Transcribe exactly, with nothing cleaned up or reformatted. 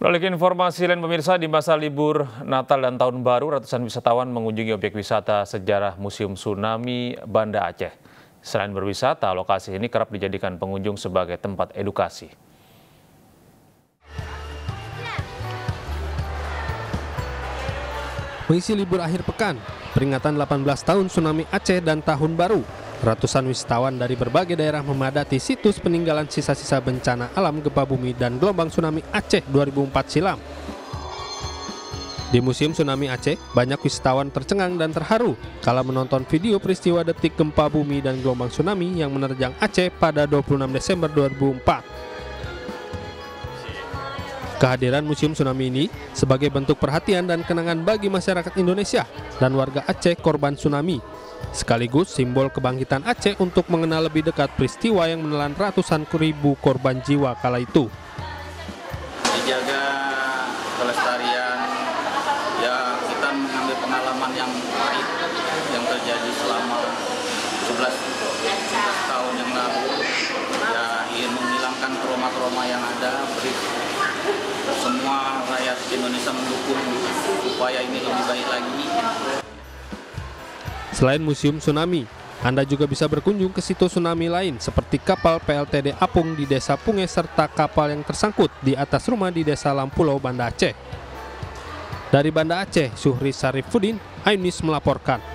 Beralih ke informasi lain pemirsa, di masa libur Natal dan Tahun Baru, ratusan wisatawan mengunjungi objek wisata sejarah Museum Tsunami Banda Aceh. Selain berwisata, lokasi ini kerap dijadikan pengunjung sebagai tempat edukasi. Mengisi libur akhir pekan, peringatan delapan belas tahun Tsunami Aceh dan Tahun Baru, ratusan wisatawan dari berbagai daerah memadati situs peninggalan sisa-sisa bencana alam gempa bumi dan gelombang tsunami Aceh dua ribu empat silam. Di Museum Tsunami Aceh, banyak wisatawan tercengang dan terharu kala menonton video peristiwa detik gempa bumi dan gelombang tsunami yang menerjang Aceh pada dua puluh enam Desember dua ribu empat. Kehadiran Museum Tsunami ini sebagai bentuk perhatian dan kenangan bagi masyarakat Indonesia dan warga Aceh korban tsunami, sekaligus simbol kebangkitan Aceh untuk mengenal lebih dekat peristiwa yang menelan ratusan ribu korban jiwa kala itu. Dijaga kelestarian, ya kita mengambil pengalaman yang baik yang terjadi selama sebelas tahun yang lalu, ya ingin menghilangkan trauma-trauma yang ada, beri semua rakyat Indonesia mendukung upaya ini lebih baik lagi. Selain Museum Tsunami, Anda juga bisa berkunjung ke situs tsunami lain seperti kapal P L T D Apung di Desa Punge serta kapal yang tersangkut di atas rumah di Desa Lampulau, Banda Aceh. Dari Banda Aceh, Syuhri Sarifuddin, iNews melaporkan.